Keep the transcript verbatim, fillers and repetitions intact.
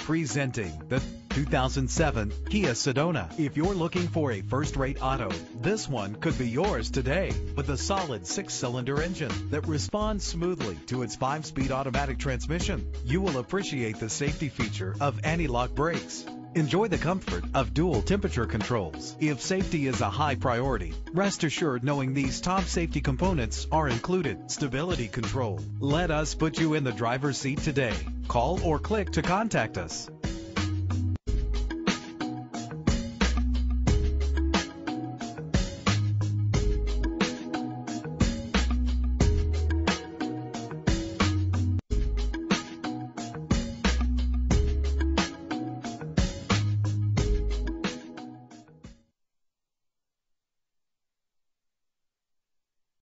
Presenting the two thousand seven Kia Sedona. If you're looking for a first-rate auto, this one could be yours today. With a solid six-cylinder engine that responds smoothly to its five-speed automatic transmission, you will appreciate the safety feature of anti-lock brakes. Enjoy the comfort of dual temperature controls. If safety is a high priority, rest assured knowing these top safety components are included. Stability control. Let us put you in the driver's seat today. Call or click to contact us.